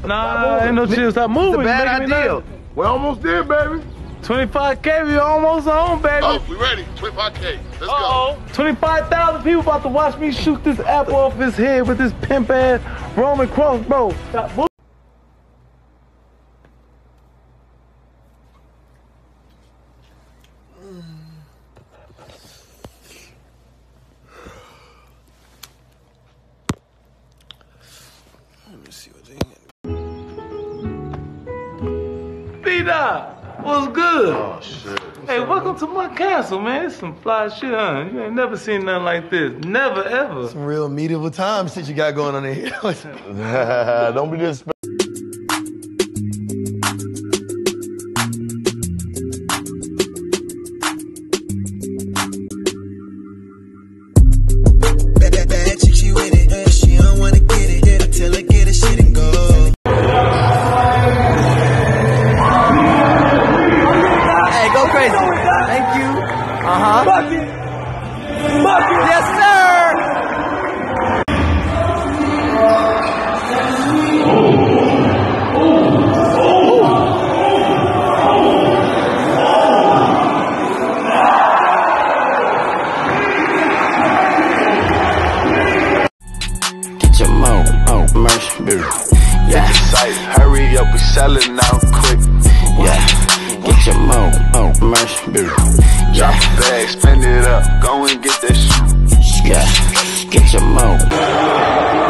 Nah, ain't no chill. Stop moving. It's a bad idea. We're almost there, baby. 25K, we almost home, baby. Oh, we ready. 25K. Let's go. 25,000 people about to watch me shoot this apple off his head with this pimp ass Roman crossbow. Stop moving. Let me see what they got. B-Dot, what's good? Oh, shit. Hey, welcome to my castle, man. It's some fly shit, huh? You ain't never seen nothing like this. Never, ever. Some real medieval times shit you got going on in here. Don't be disrespectful. Bad chick, she with it. She don't wanna get it. I tell her get her shit and go. Hey, go crazy. Thank you. Bucket. Yes, sir. Get your mo, merch, yeah. Hurry up, we selling out quick. Yeah, get your mo, merch, Drop a bag, spend it up, go and get that shit. yeah, get your mo.